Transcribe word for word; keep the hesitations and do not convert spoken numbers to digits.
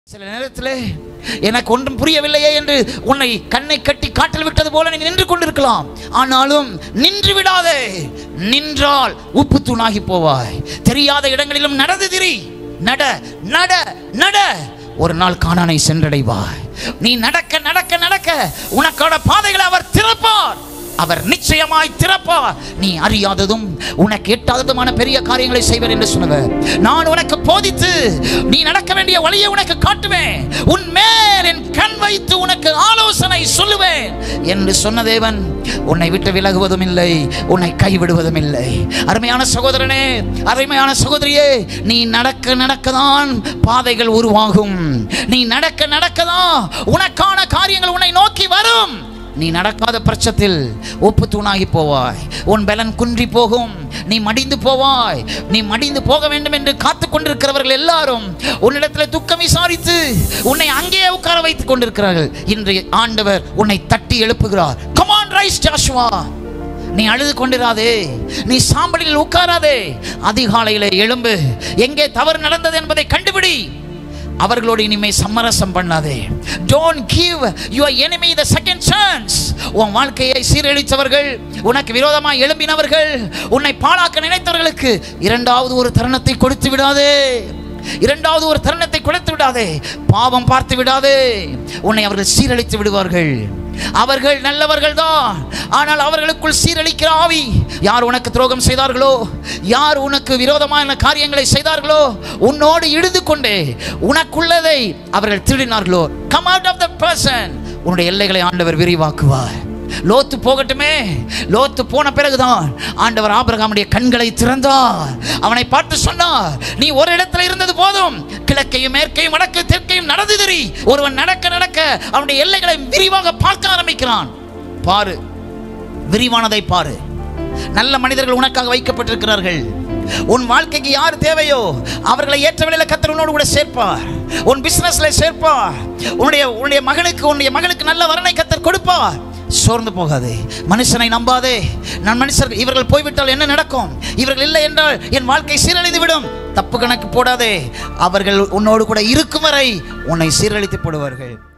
சில நேரத்திலே எனக்கு ஒன்றும் புரியவில்லையே என்று உன்னை கண்ணை கட்டி காட்டில் விட்டது போல நீ நின்று கொண்டிருக்கலாம். ஆனாலும் நின்று விடாதே. நின்றால் உப்பு தூணாகி போவாய். தெரியாத இடங்களிலும் நடந்து திரி. நட நட நட. ஒரு நாள் கானானை சென்றடைவாய். நீ நடக்க நடக்க நடக்க உனக்கான பாதைகளை அவர் திறப்பார். அவர் நிச்சயமாய் திறப்பார். நீ அறியாததும் உனக்கு எட்டாததுமான பெரிய காரியங்களை செய்வர் என்று சொன்னவர். நான் உனக்கு போதித்து நீ நடக்க வேண்டிய வழியை உனக்கு காட்டுவேன். உன் மேல் என் கண் வைத்து உனக்கு ஆலோசனை சொல்லுவேன் என்று சொன்ன தேவன் உன்னை விட்டு விலகுவதும் இல்லை, உன்னை கைவிடுவதும் இல்லை. அருமையான சகோதரனே, அருமையான சகோதரியே, நீ நடக்க நடக்கதான் பாதைகள் உருவாகும். நீ நடக்க நடக்கதான் உனக்கான காரியங்கள் உன்னை நோக்கி வரும். நீ நடக்காத பட்சத்தில் உப்பு தூணாகி போவாய். உன் பலன் குன்றி போகும். நீ மடிந்து போவாய். நீ மடிந்து போக வேண்டும் என்று காத்து கொண்டிருக்கிறவர்கள் எல்லாரும் உன்னிடத்தில் துக்கம் விசாரித்து உன்னை அங்கே உட்கார வைத்துக் கொண்டிருக்கிறார்கள். இன்று ஆண்டவர் உன்னை தட்டி எழுப்புகிறார். Come on, rise Joshua. நீ அழுது கொண்டிராதே, நீ சாம்பலில் உட்காராதே. அதிகாலையிலே எழும்பு. எங்கே தவறு நடந்தது என்பதை கண்டுபிடி. அவர்களோடு இனிமே சமரசம் பண்ணாதே. Don't give your enemy the second chance. உன் வாழ்க்கையை சீரழித்தவர்கள், உனக்கு விரோதமாக எழும்பினவர்கள், உன்னை பாழாக்க நினைத்தவர்களுக்கு இரண்டாவது ஒரு தருணத்தை கொடுத்து விடாதே. இரண்டாவது ஒரு தருணத்தை கொடுத்து விடாதே. பாவம் பார்த்து விடாதே. உன்னை அவர்கள் சீரழித்து விடுவார்கள். அவர்கள் நல்லவர்கள் தான், ஆனால் அவர்களுக்குள் சீரழிக்கிற ஆவி. யார் உனக்கு துரோகம் செய்தார்களோ, யார் உனக்கு விரோதமான காரியங்களை செய்தார்களோ, உன்னோடு இழுது கொண்டே உனக்குள்ளதை அவர்கள் திருடினார்களோ, come out of the person. உன்னுடைய எல்லைகளை ஆண்டவர் விரிவாக்குவார். லோத்து போகட்டுமே. லோத்து போன பிறகுதான் ஆண்டவர் ஆபிரகாமுடைய கண்களை திறந்தார். அவனை பார்த்து சொன்னார், நீ ஒரு இடத்துல இருந்தது போதும், கிழக்கையும் மேற்கையும் வடக்கு தெற்கையும் நடந்து திரி. ஒருவன் நடக்க நடக்க அவனுடைய எல்லைகளை விரிவாக பார்க்க ஆரம்பிக்கிறான். பாரு, விரிவானதை பாரு. நல்ல மனிதர்கள் உனக்காக வைக்கப்பட்டிருக்கிறார்கள். உன் வாழ்க்கைக்கு யார் தேவையோ அவர்களை ஏற்ற வேளையில கர்த்தர் உன்னோடு கூட சேர்ப்பார். உன் பிசினஸ்ல சேர்ப்பார். உன்னுடைய உன்னுடைய மகனுக்கு உன்னுடைய மகளுக்கு நல்ல வரனை கர்த்தர் கொடுப்பார். சோர்ந்து போகாதே. மனுஷனை நம்பாதே. நான் மனுஷர் இவர்கள் போய்விட்டால் என்ன நடக்கும், இவர்கள் இல்லை என்றால் என் வாழ்க்கை சீரழிந்து விடும். தப்பு கணக்கு போடாதே. அவர்கள் உன்னோடு கூட இருக்கும் வரை உன்னை சீரழித்து போடுவார்கள்.